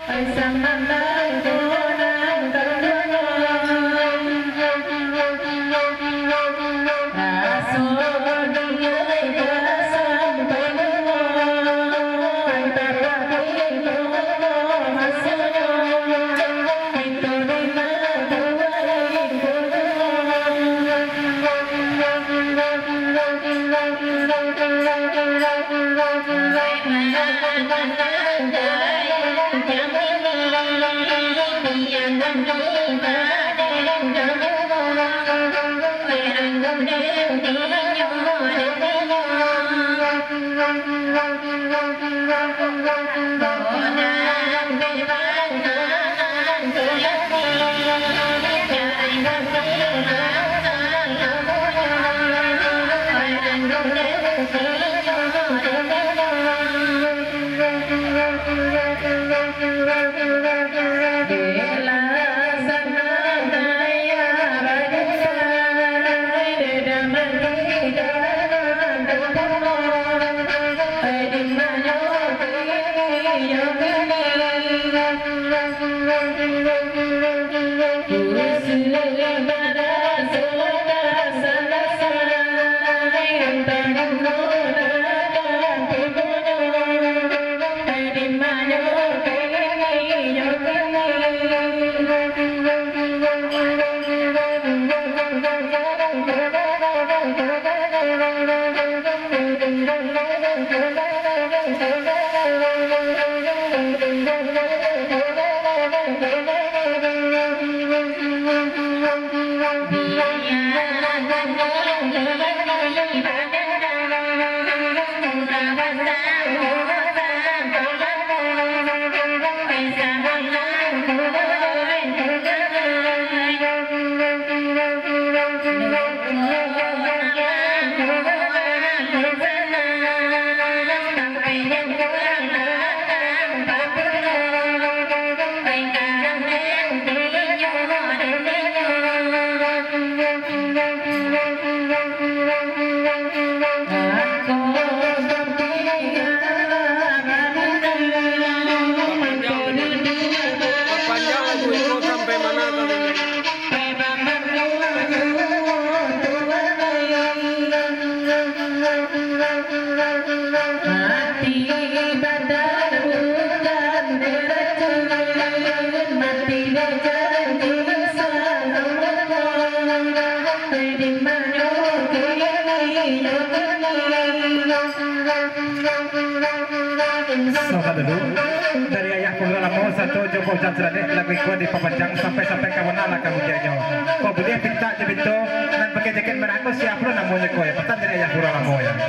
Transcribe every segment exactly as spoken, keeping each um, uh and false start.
Dari ayah pula lama satu jumpa jam seradik lagu ikut di papanjang sampai-sampai kawan ala kamu jadinya. Kau boleh pinta je pintu dan pakai jaket merah aku siap pula namanya kau ya. Petan dari ayah pula lama ya.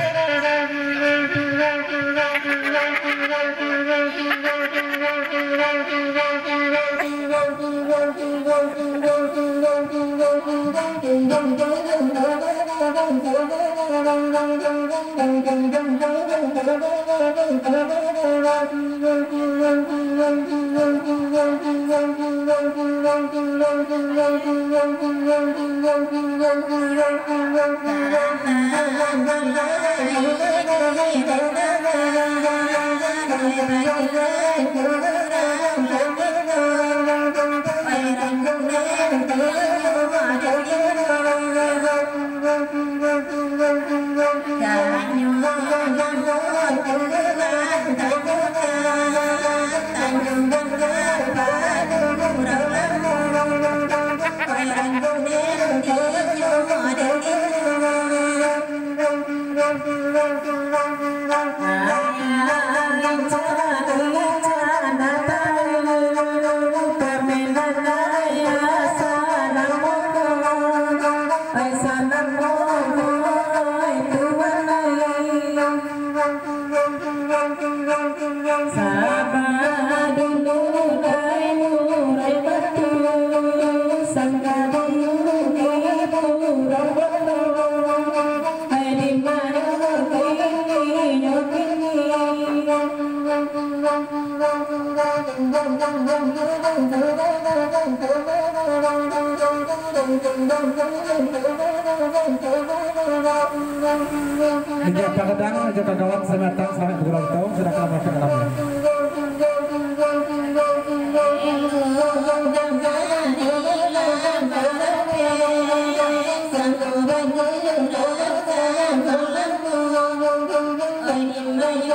Hingga pagkatang, hingga pagkawan sa matang sa aking gulong taong, sa nakalama pagkalamang.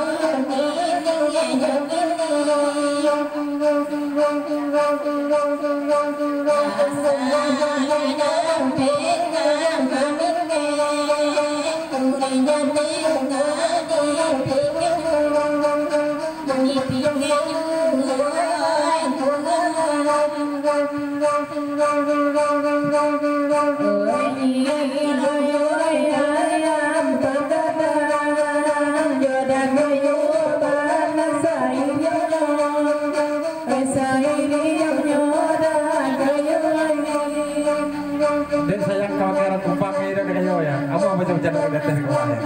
Dan sayang kau kira kumpang ini dan kayo ya. Apa macam-macam nak datang ke mana?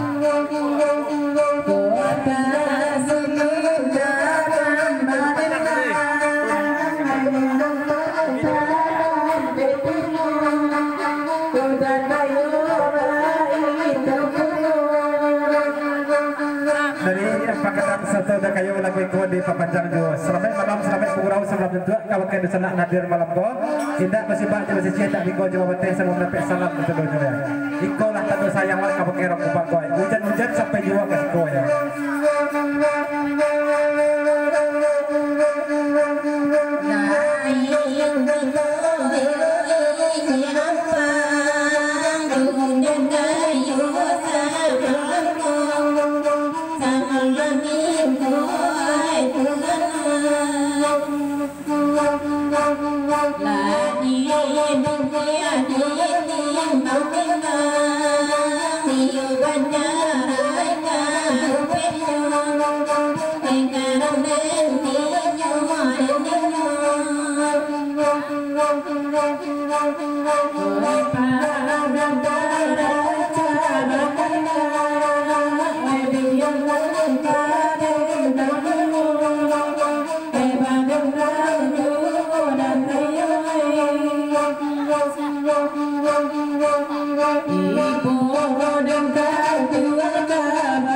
Dari pakatan satu dah kayu lagu ikut di papanjang juga. Selamat malam, selamat purau, selamat bentuk. Kau akan disana nadir malam ko. Tidak masih banyak masih cinta di kau jawab betul sebelum dapat salam untuk dunia. Iko lah tanda sayang lah kau kira kubang kau. Hujan-hujan sampai juga ke kau ya. Ibu dan kau